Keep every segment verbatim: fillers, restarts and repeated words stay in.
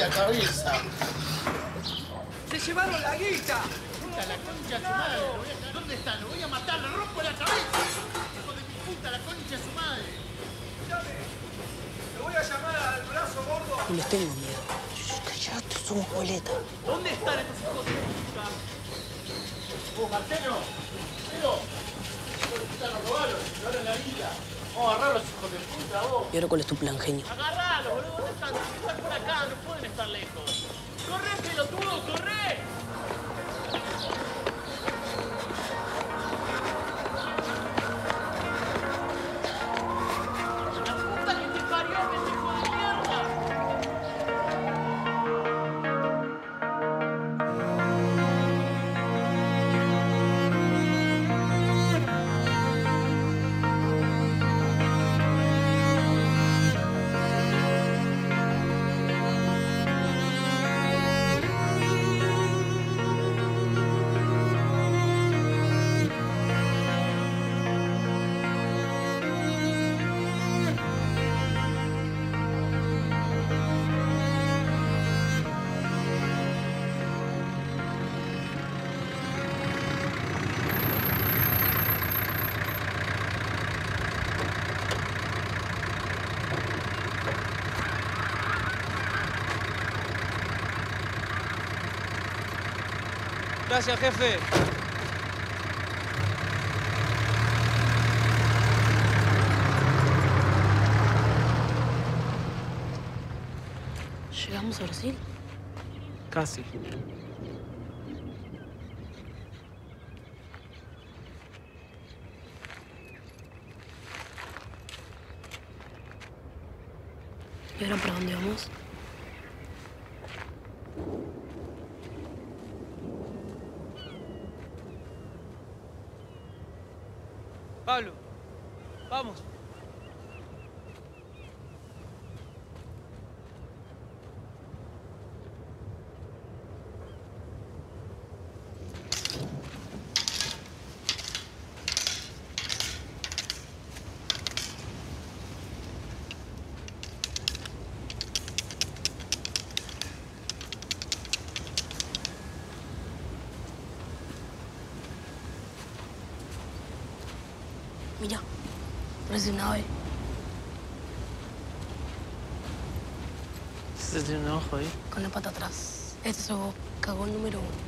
la cabeza. ¡Se llevaron la guita! Puta, la concha de su madre. Lo voy a... ¿Dónde está? Lo voy a matar, le rompo la cabeza. Hijo de mi puta, la concha de su madre. ¡Llame! ¡Le voy a llamar al brazo gordo! No les tengo miedo. Callate, somos boletas. ¿Dónde están estos hijos de puta? ¡Oh, Marcelo! ¡Marcelo! ¡Hijos de puta nos robaron! ¡Ahora la guita! Vamos a agarrar a los hijos de puta, vos. ¿Y ahora cuál es tu plan, genio? Agarralo, boludo. ¿Dónde están? Están por acá, no pueden estar lejos. ¡Corre, pelotudo, corre! ¡La puta que te parió, pendejo de mierda! Gracias, jefe. ¿Llegamos a Brasil? Casi. ¿Y ahora para dónde vamos? Pablo, vamos. Mira, parece una ave. ¿Se tiene un ojo ahí? Con la pata atrás. Este es el cagón número uno.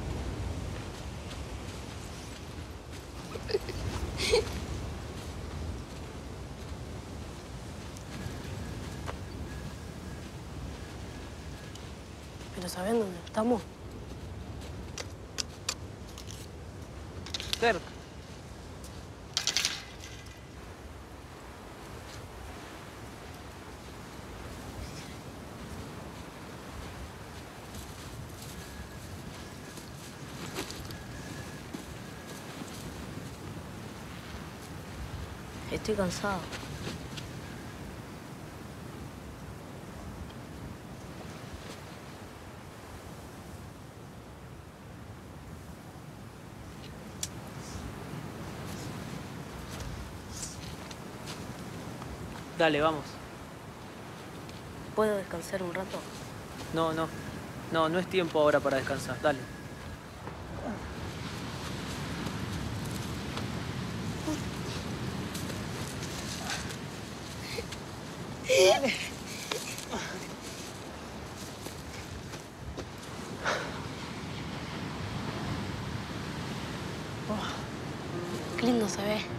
¿Pero saben dónde estamos? Cerca. Estoy cansado. Dale, vamos. ¿Puedo descansar un rato? No, no. No, no es tiempo ahora para descansar. Dale. Dale. Oh, qué lindo se ve.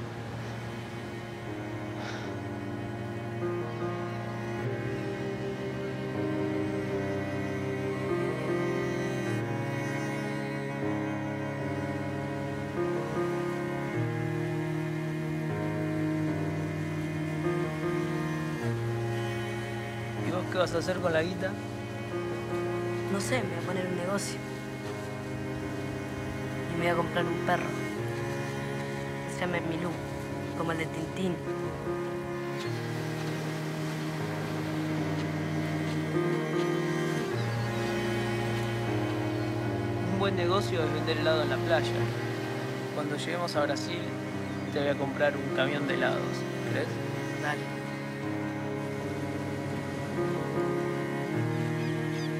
¿Y vos qué vas a hacer con la guita? No sé, me voy a poner un negocio. Y me voy a comprar un perro. Se llama Milú, como el de Tintín. Un buen negocio es vender helado en la playa. Cuando lleguemos a Brasil, te voy a comprar un camión de helados. ¿Crees? Dale.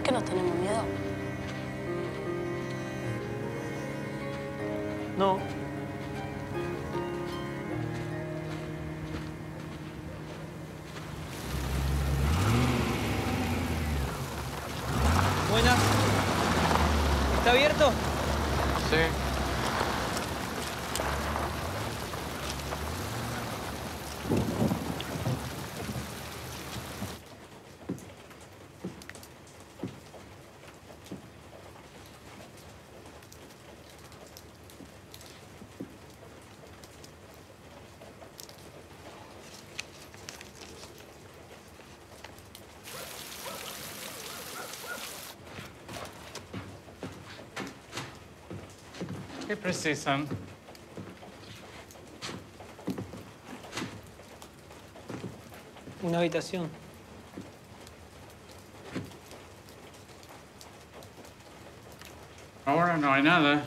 qué nos tenemos miedo? No. Buenas. ¿Está abierto? Sí. ¿Qué precisan? Una habitación. Ahora no hay nada.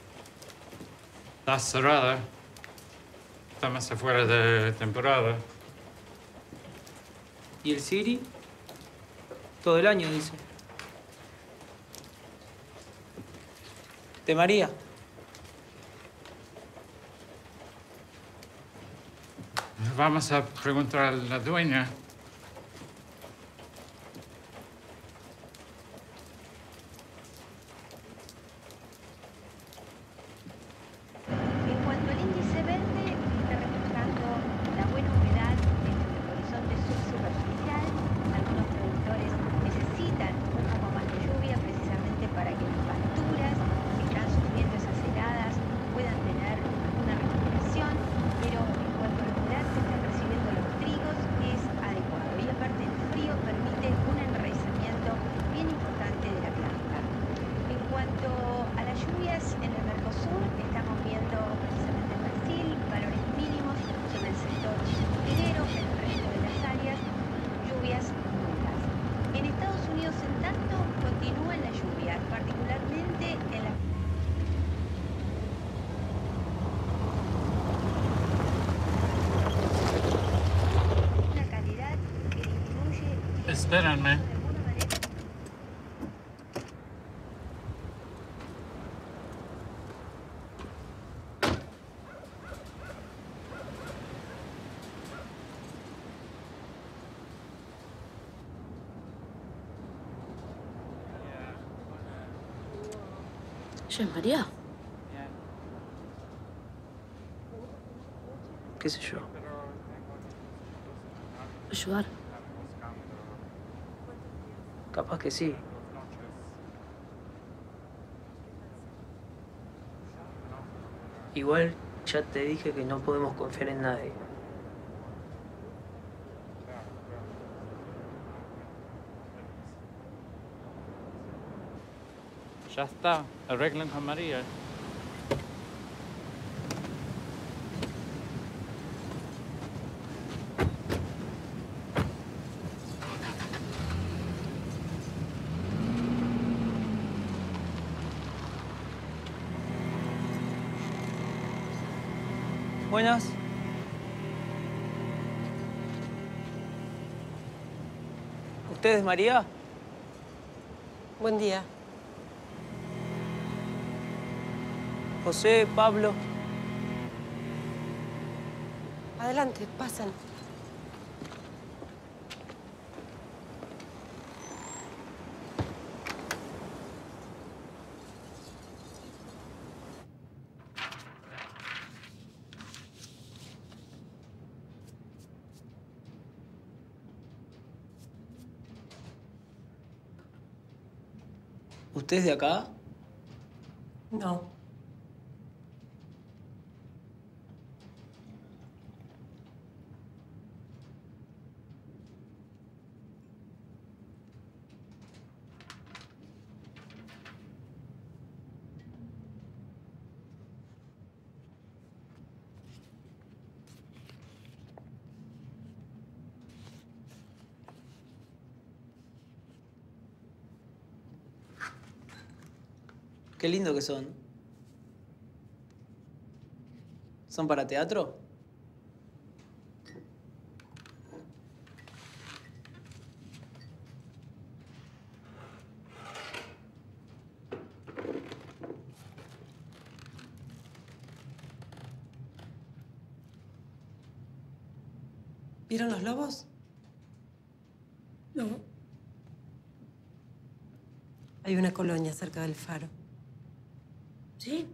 Está cerrada. Estamos afuera de temporada. ¿Y el Siri? Todo el año, dice. ¿De María? Vamos a preguntar a la dueña. En cuanto al índice verde, está reflejando la buena humedad en el horizonte subsuperficial. Algunos productores necesitan un poco más de lluvia precisamente para que las pasturas que están sufriendo esas heladas puedan tener una recuperación, pero en cuanto a la humedad que están recibiendo los trigos es adecuado y aparte el frío permite un enraizamiento bien importante de la planta. En cuanto a las lluvias en el Mercosur, estamos viendo precisamente en Brasil valores mínimos sobre el sector minero, en el resto de las áreas, lluvias nulas. En Estados Unidos, en tanto, continúan las lluvias, particularmente en la una calidad que disminuye Espérenme. de alguna manera. ¿Ella es María? ¿Qué sé yo? Ayudar. Capaz que sí. Igual ya te dije que no podemos confiar en nadie. Ya está. Arreglen con María. Buenas. ¿Usted es María? Buen día. José, Pablo. Adelante, pasen. ¿Usted es de acá? No. Qué lindo que son. ¿Son para teatro? ¿Vieron los lobos? No. Hay una colonia cerca del faro. ¿Sí?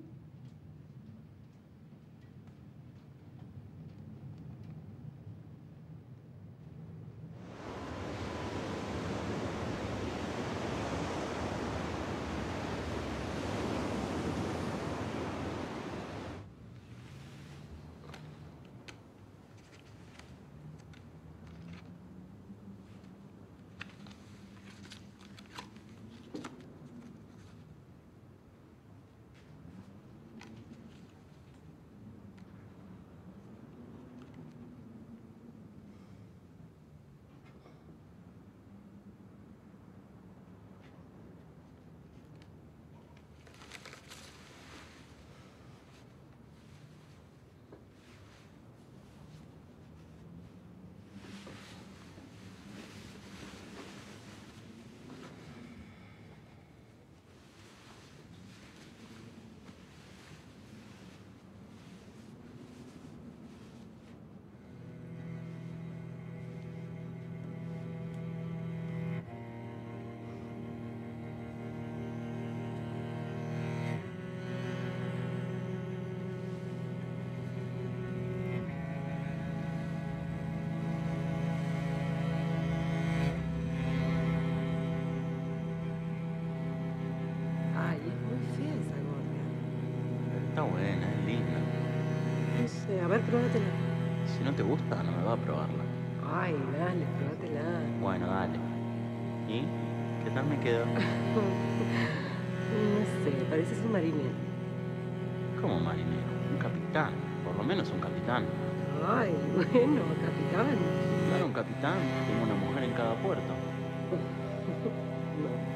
Está buena, es linda. No sé, a ver, pruébatela. Si no te gusta, no me va a probarla. Ay, dale, pruébatela. Bueno, dale. ¿Y qué tal me quedo? No sé, pareces un marinero. ¿Cómo marinero? Un capitán. Por lo menos un capitán. Ay, bueno, capitán. Claro, un capitán. Tengo una mujer en cada puerto. No.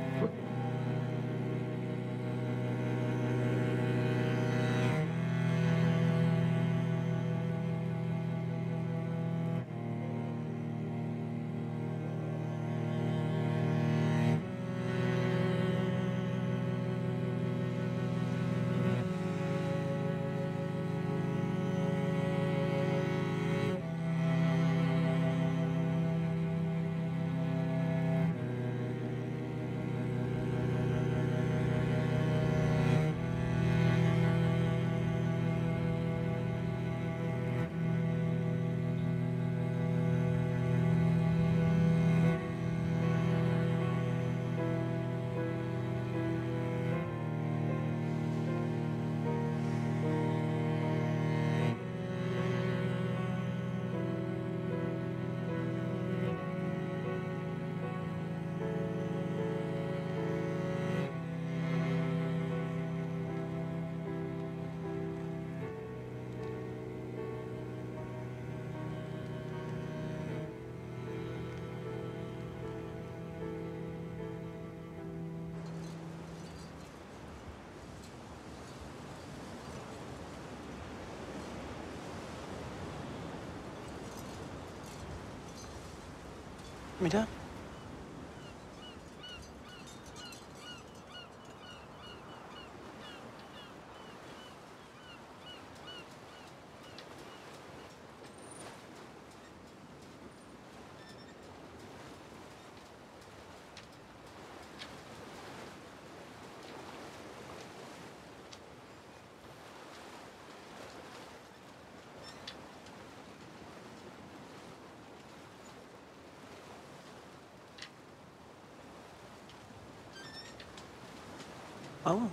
Mira. Vamos.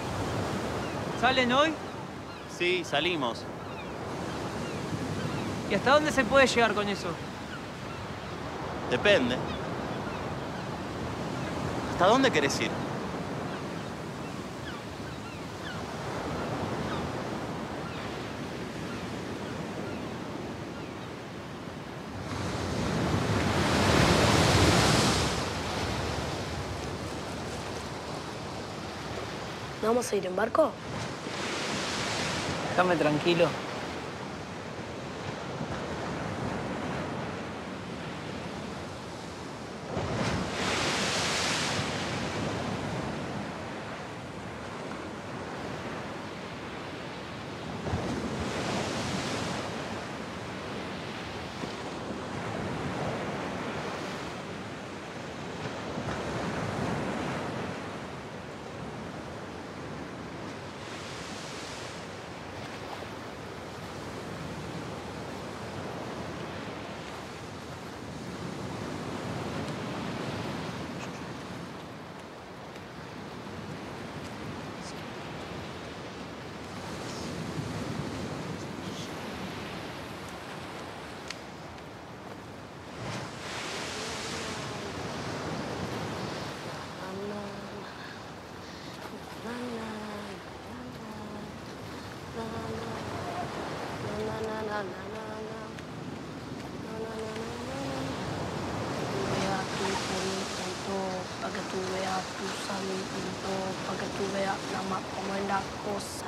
¿Salen hoy? Sí, salimos. ¿Qué ¿Y hasta dónde se puede llegar con eso? Depende. ¿Hasta dónde querés ir? ¿No vamos a ir en barco? Déjame tranquilo. Para que tú veas tu salud, para que tú veas nada más cómo es la cosa.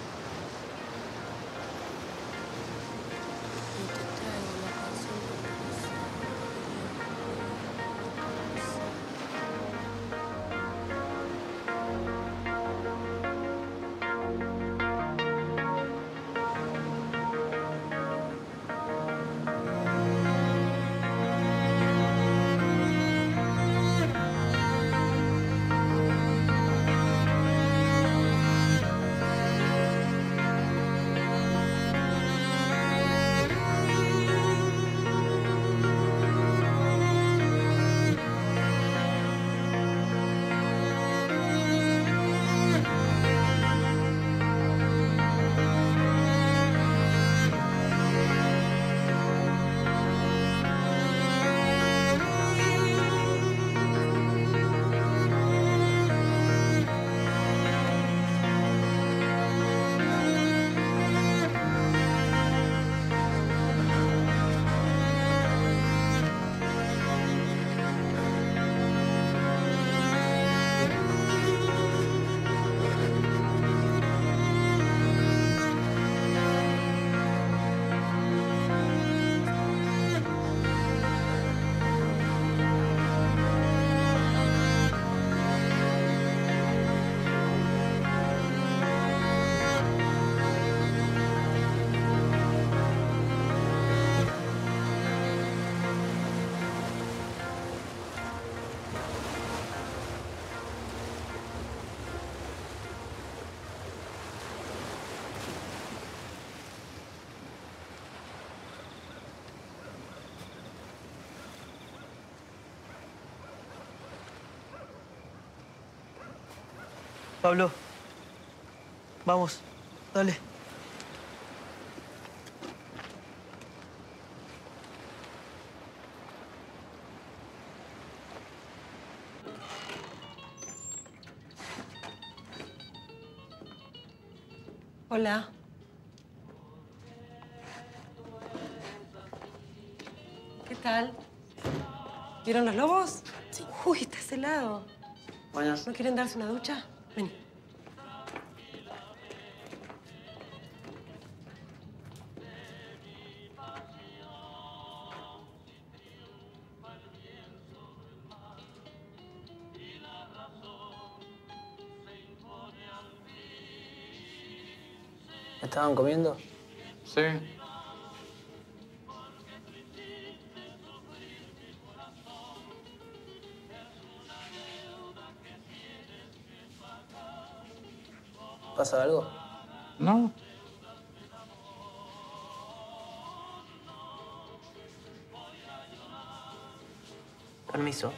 Y te traigo la canción de Pablo, vamos, dale. Hola. ¿Qué tal? ¿Vieron los lobos? Sí. Uy, está helado. Buenas. ¿No quieren darse una ducha? Vení. ¿Estaban comiendo? Sí. ¿Pasa algo? No. Permiso.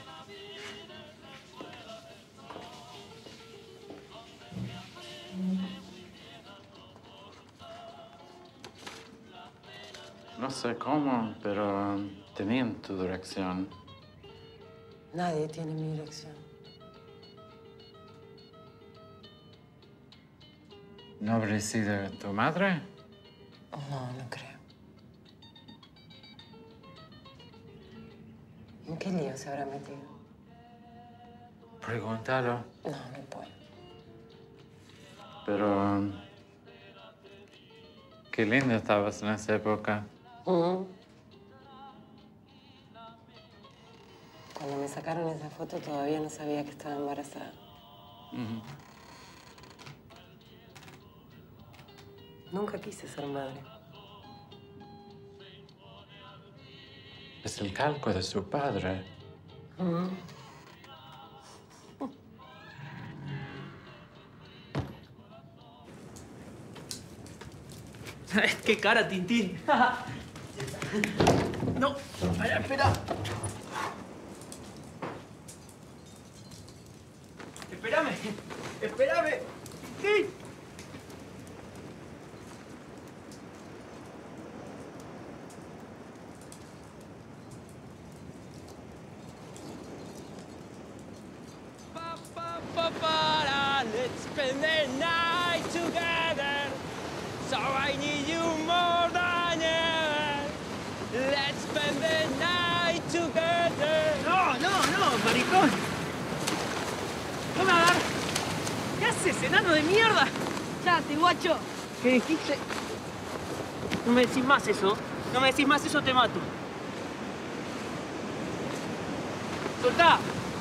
No sé cómo, pero tenían tu dirección. Nadie tiene mi dirección. ¿No habrá sido tu madre? No, no creo. ¿En qué lío se habrá metido? Pregúntalo. No, no puedo. Pero... qué linda estabas en esa época. Mm. Cuando me sacaron esa foto todavía no sabía que estaba embarazada. Ujú. Nunca quise ser madre. Es el calco de su padre. Mm. ¡Qué cara, Tintín! No, espera, espera. Espérame, espérame. Tintín. Pa, pa, pa, para, let's spend the night together. So I need you more than ever. Let's spend the night together. No, no, no, maricón. No me agarres. ¿Qué haces, enano de mierda? Chate, guacho. ¿Qué dijiste? No me decís más eso. No me decís más eso, te mato. ¡Soltá!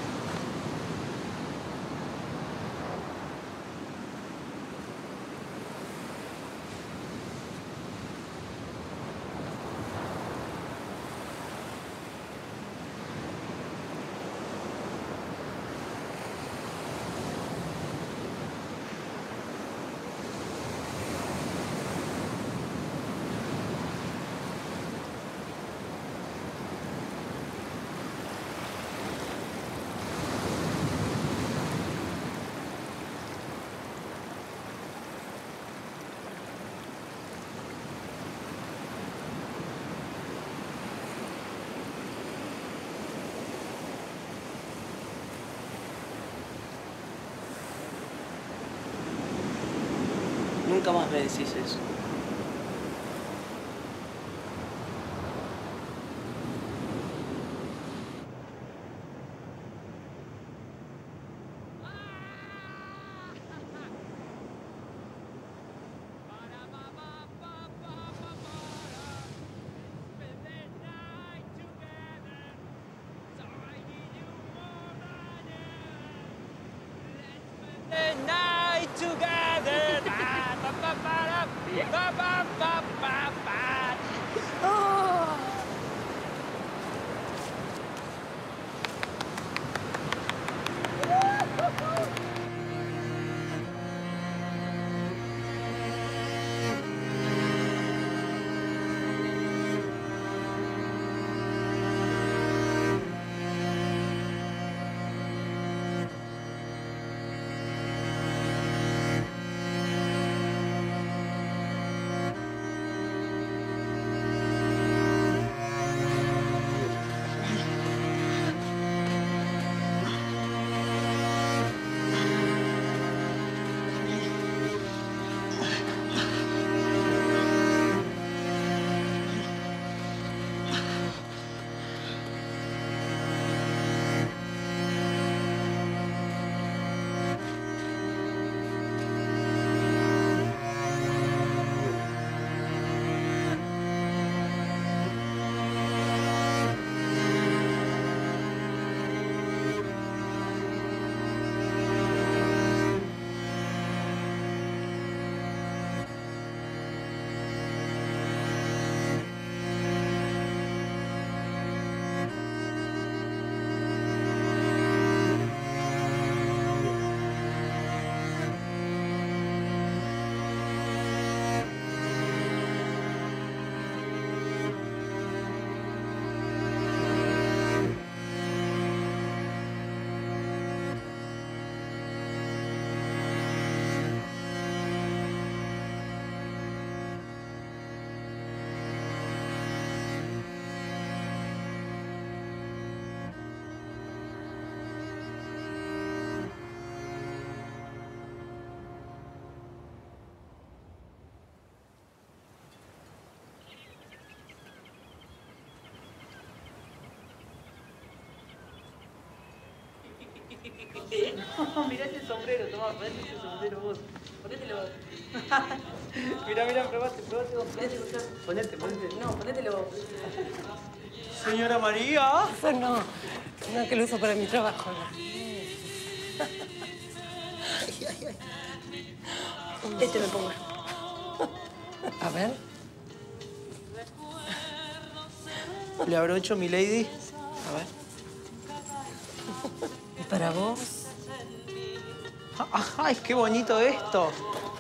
Nunca más me decís eso. The night together. Ba, ba, ba, ba, ba, ba, ba, ba, ba. Oh. No, mirá este sombrero, tomá, ponete este sombrero vos. Ponételo vos. Mirá, mirá, probate, probate vos. Ponete, ponete, ponete. No, ponételo vos. Señora María. Eso no. No, que lo uso para mi trabajo. Ay, ay, ay. Este me pongo. A ver. Le abrocho, mi lady. A ver. ¿Y para vos? ¡Ay, qué bonito esto!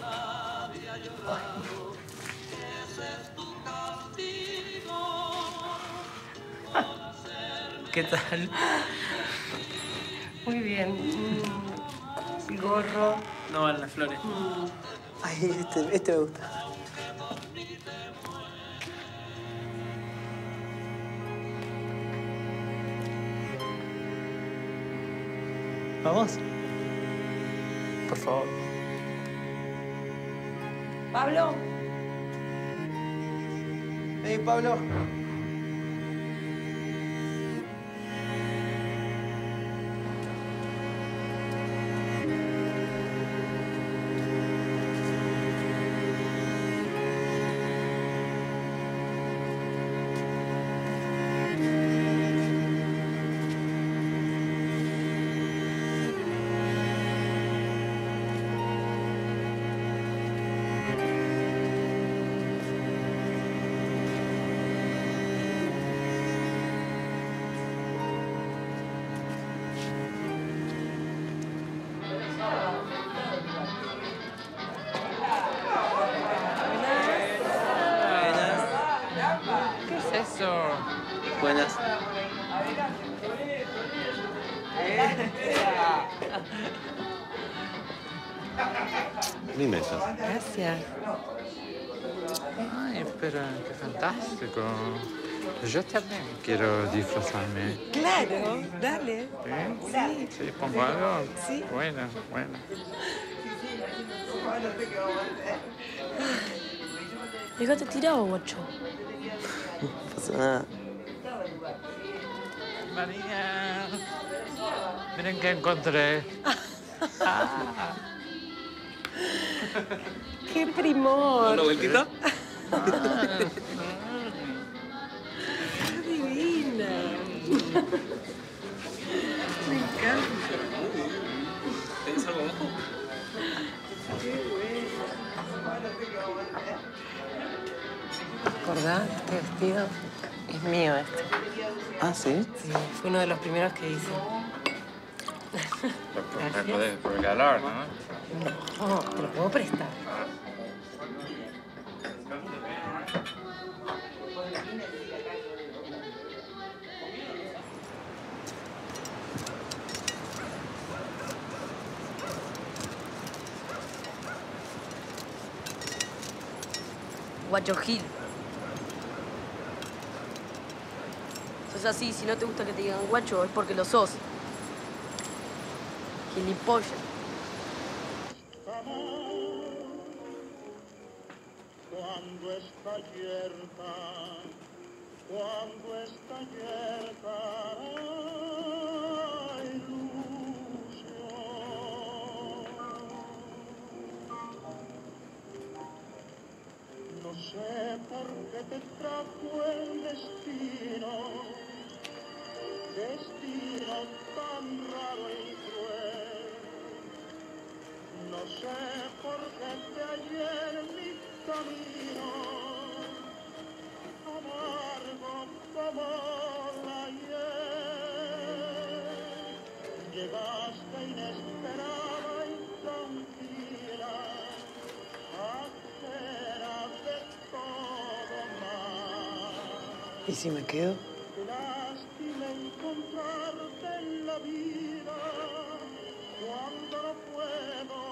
¿Qué tal? Muy bien. Mm, el gorro. No van las flores. Mm. Ay, este, este me gusta. ¿Vamos? Por favor. Pablo. Hey, Pablo. Buenas. Mi mesa. Gracias. Ay, pero qué fantástico. Yo también quiero disfrazarme. Claro, dale. ¿Sí? Sí. ¿Sí? ¿Pongo algo? Sí. Bueno, bueno. Déjate tirado, guacho. No pasa nada. María, miren qué encontré. Ah. ¡Qué primor! ¿Una vueltita? ¡Qué divina! Me encanta. ¿Tenés algo abajo? ¡Qué bueno! ¿Acordás? Este vestido es mío, este. Ah, ¿sí? Sí, fue uno de los primeros que hice. Me podés regalar, ¿no? No, te lo puedo prestar. Guacho Gil. Sos así, si no te gusta que te digan guacho, es porque lo sos. Gilipollas. Cuando está yerta, cuando está yerta la ilusión. No sé por qué te trajo el destino, destino tan raro y cruel. No sé por qué te hallé en mi camino, amargo como la hiel. Llegaste inesperada y tranquila, ajena de todo mal. ¿Y si me quedo? Qué lástima encontrarte en la vida cuando no puedo